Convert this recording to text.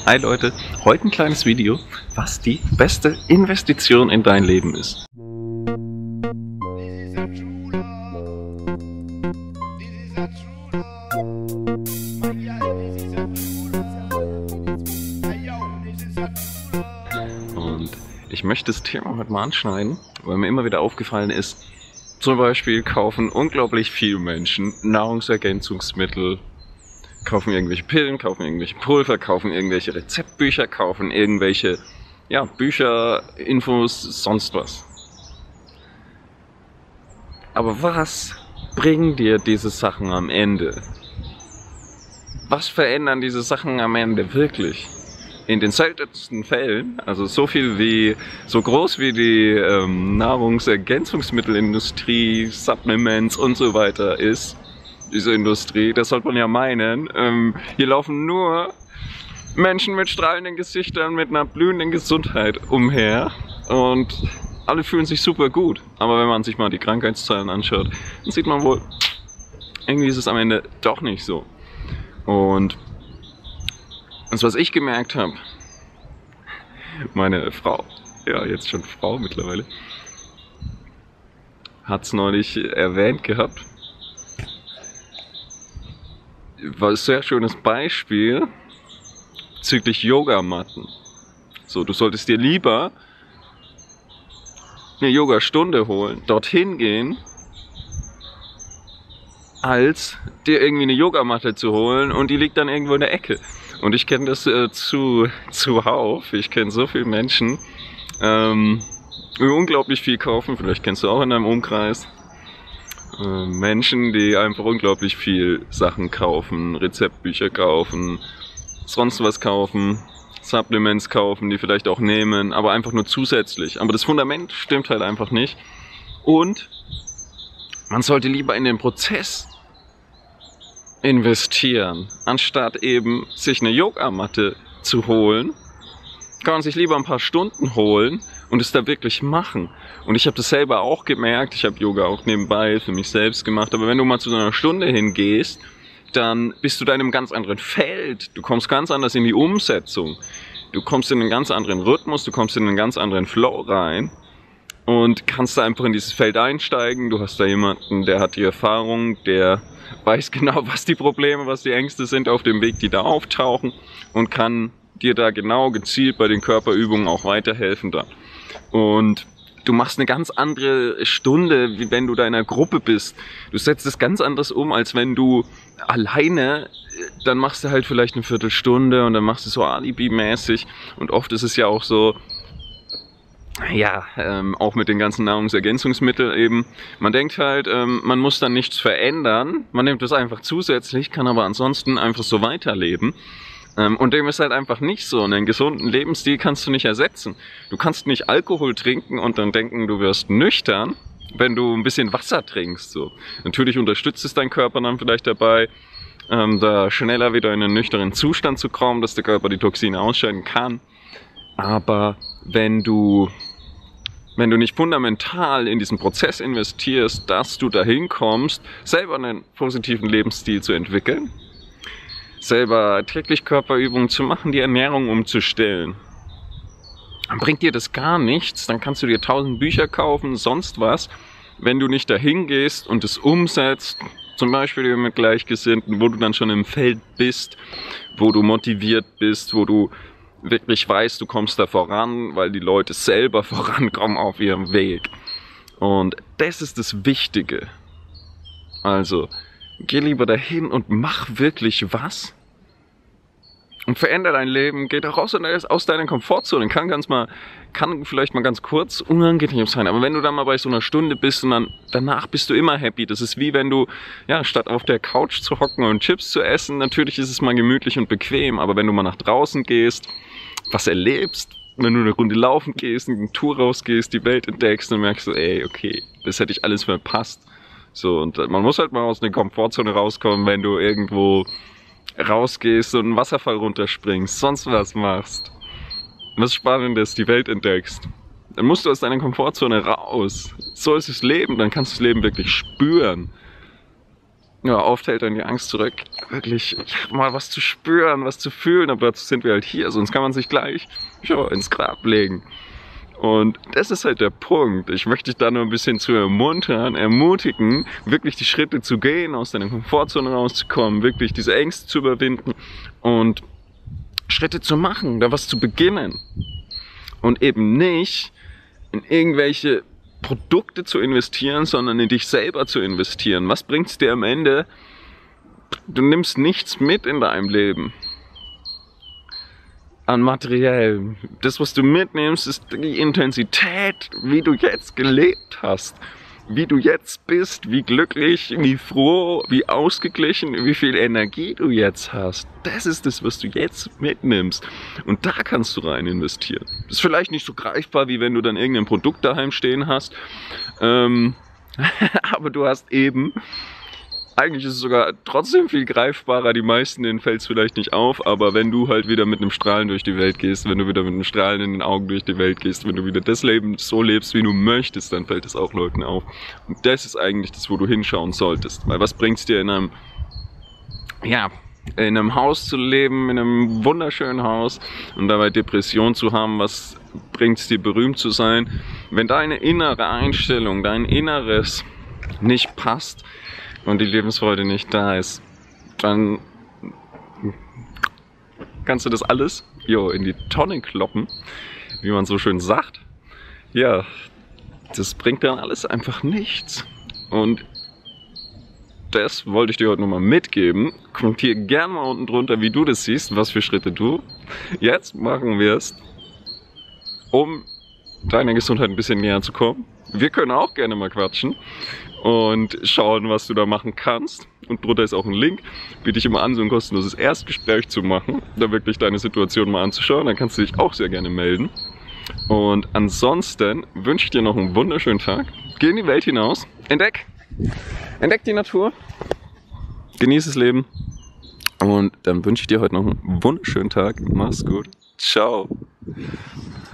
Hi Leute, heute ein kleines Video, was die beste Investition in dein Leben ist. Und ich möchte das Thema heute mal anschneiden, weil mir immer wieder aufgefallen ist, zum Beispiel kaufen unglaublich viele Menschen Nahrungsergänzungsmittel, kaufen irgendwelche Pillen, kaufen irgendwelche Pulver, kaufen irgendwelche Rezeptbücher, kaufen irgendwelche Bücher, Infos, sonst was. Aber was bringen dir diese Sachen am Ende? Was verändern diese Sachen am Ende wirklich? In den seltensten Fällen, also so groß wie die Nahrungsergänzungsmittelindustrie, Supplements und so weiter ist, diese Industrie, das sollte man ja meinen, hier laufen nur Menschen mit strahlenden Gesichtern, mit einer blühenden Gesundheit umher und alle fühlen sich super gut. Aber wenn man sich mal die Krankheitszahlen anschaut, dann sieht man wohl, irgendwie ist es am Ende doch nicht so. Und das, was ich gemerkt habe, meine Frau, ja jetzt schon Frau mittlerweile, hat es neulich erwähnt gehabt, war ein sehr schönes Beispiel bezüglich Yogamatten. So, du solltest dir lieber eine Yogastunde holen, dorthin gehen, als dir irgendwie eine Yogamatte zu holen und die liegt dann irgendwo in der Ecke. Und ich kenne das zuhauf. Ich kenne so viele Menschen, die unglaublich viel kaufen. Vielleicht kennst du auch in deinem Umkreis Menschen, die einfach unglaublich viel Sachen kaufen, Rezeptbücher kaufen, sonst was kaufen, Supplements kaufen, die vielleicht auch nehmen, aber einfach nur zusätzlich. Aber das Fundament stimmt halt einfach nicht. Und man sollte lieber in den Prozess investieren, anstatt eben sich eine Yogamatte zu holen. Kann man sich lieber ein paar Stunden holen und es da wirklich machen. Und ich habe das selber auch gemerkt, ich habe Yoga auch nebenbei für mich selbst gemacht, aber wenn du mal zu so einer Stunde hingehst, dann bist du da in einem ganz anderen Feld, du kommst ganz anders in die Umsetzung, du kommst in einen ganz anderen Rhythmus, du kommst in einen ganz anderen Flow rein und kannst da einfach in dieses Feld einsteigen. Du hast da jemanden, der hat die Erfahrung, der weiß genau, was die Probleme, was die Ängste sind auf dem Weg, die da auftauchen und kann dir da genau gezielt bei den Körperübungen auch weiterhelfen da. Und du machst eine ganz andere Stunde, wie wenn du da in einer Gruppe bist. Du setzt es ganz anders um, als wenn du alleine, dann machst du halt vielleicht eine Viertelstunde und dann machst du so Alibi-mäßig. Und oft ist es ja auch so, auch mit den ganzen Nahrungsergänzungsmitteln eben. Man denkt halt, man muss dann nichts verändern. Man nimmt das einfach zusätzlich, kann aber ansonsten einfach so weiterleben. Und dem ist halt einfach nicht so. Einen gesunden Lebensstil kannst du nicht ersetzen. Du kannst nicht Alkohol trinken und dann denken, du wirst nüchtern, wenn du ein bisschen Wasser trinkst. So. Natürlich unterstützt es deinen Körper dann vielleicht dabei, da schneller wieder in einen nüchternen Zustand zu kommen, dass der Körper die Toxine ausscheiden kann. Aber wenn du nicht fundamental in diesen Prozess investierst, dass du dahin kommst, selber einen positiven Lebensstil zu entwickeln, selber täglich Körperübungen zu machen, die Ernährung umzustellen, dann bringt dir das gar nichts. Dann kannst du dir 1000 Bücher kaufen, sonst was, wenn du nicht dahin gehst und es umsetzt, zum Beispiel mit Gleichgesinnten, wo du dann schon im Feld bist, wo du motiviert bist, wo du wirklich weißt, du kommst da voran, weil die Leute selber vorankommen auf ihrem Weg. Und das ist das Wichtige. Also, geh lieber dahin und mach wirklich was und verändere dein Leben. Geh da raus aus deiner Komfortzone. Kann vielleicht mal ganz kurz unangenehm sein, aber wenn du dann mal bei so einer Stunde bist und dann danach bist du immer happy. Das ist wie wenn du, statt auf der Couch zu hocken und Chips zu essen, natürlich ist es mal gemütlich und bequem, aber wenn du mal nach draußen gehst, was erlebst, wenn du eine Runde laufen gehst, eine Tour rausgehst, die Welt entdeckst, dann merkst du, okay, das hätte ich alles verpasst. So, und man muss halt mal aus der Komfortzone rauskommen, wenn du irgendwo rausgehst und einen Wasserfall runterspringst, sonst was machst. Was Spannendes, die Welt entdeckst. Dann musst du aus deiner Komfortzone raus. So ist das Leben, dann kannst du das Leben wirklich spüren. Ja, oft hält dann die Angst zurück. wirklich mal was zu spüren, was zu fühlen, aber dazu sind wir halt hier, sonst kann man sich gleich ins Grab legen. Und das ist halt der Punkt. Ich möchte dich da nur ein bisschen zu ermutigen, wirklich die Schritte zu gehen, aus deiner Komfortzone rauszukommen, wirklich diese Ängste zu überwinden und Schritte zu machen, da was zu beginnen. Und eben nicht in irgendwelche Produkte zu investieren, sondern in dich selber zu investieren. Was bringt es dir am Ende? Du nimmst nichts mit in deinem Leben. An materiell. Das, was du mitnimmst, ist die Intensität, wie du jetzt gelebt hast. Wie du jetzt bist, wie glücklich, wie froh, wie ausgeglichen, wie viel Energie du jetzt hast. Das ist das, was du jetzt mitnimmst. Und da kannst du rein investieren. Das ist vielleicht nicht so greifbar, wie wenn du dann irgendein Produkt daheim stehen hast. Aber du hast eben... Eigentlich ist es sogar trotzdem viel greifbarer, die meisten, denen fällt es vielleicht nicht auf, aber wenn du halt wieder mit einem Strahlen durch die Welt gehst, wenn du wieder mit einem Strahlen in den Augen durch die Welt gehst, wenn du wieder das Leben so lebst, wie du möchtest, dann fällt es auch Leuten auf. Und das ist eigentlich das, wo du hinschauen solltest. Weil was bringt's dir in einem Haus zu leben, in einem wunderschönen Haus und dabei Depression zu haben, was bringt's dir berühmt zu sein, wenn deine innere Einstellung, dein Inneres nicht passt, und die Lebensfreude nicht da ist, dann kannst du das alles in die Tonne kloppen, wie man so schön sagt. Ja, das bringt dann alles einfach nichts. Und das wollte ich dir heute nochmal mitgeben. Kommentier gerne mal unten drunter, wie du das siehst, was für Schritte du jetzt machen wirst, um deiner Gesundheit ein bisschen näher zu kommen. Wir können auch gerne mal quatschen und schauen, was du da machen kannst. Und drunter ist auch ein Link. Biete ich immer an, so ein kostenloses Erstgespräch zu machen, da wirklich deine Situation mal anzuschauen. Dann kannst du dich auch sehr gerne melden. Und ansonsten wünsche ich dir noch einen wunderschönen Tag. Geh in die Welt hinaus. Entdeck die Natur. Genieß das Leben. Und dann wünsche ich dir heute noch einen wunderschönen Tag. Mach's gut. Ciao.